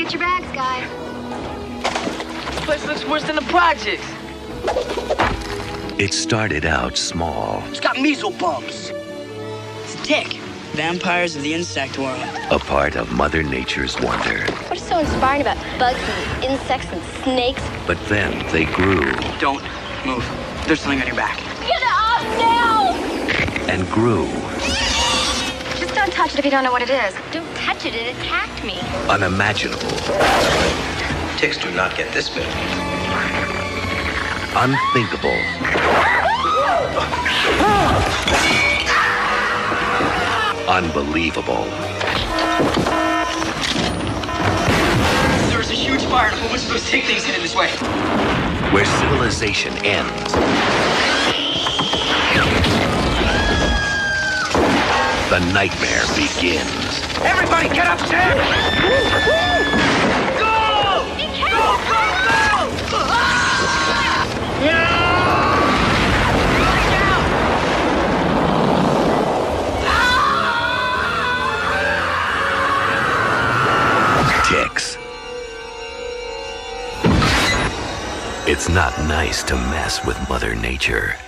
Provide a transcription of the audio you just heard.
get your bags, guys. This place looks worse than the projects. It started out small. It's got measles bumps. It's a tick. Vampires of the insect world. A part of Mother Nature's wonder. What's so inspiring about bugs and insects and snakes? But then they grew. Don't move. There's something on your back. Get it off now! And grew. Just don't touch it if you don't know what it is. Don't touch it, it attacked me. Unimaginable. Ticks do not get this big. Unthinkable. Unbelievable. There was a huge fire and a whole bunch of those tick things headed this way. Where civilization ends. The nightmare begins. Everybody get upstairs! Go! Go, go, go! Ticks. It's not nice to mess with Mother Nature.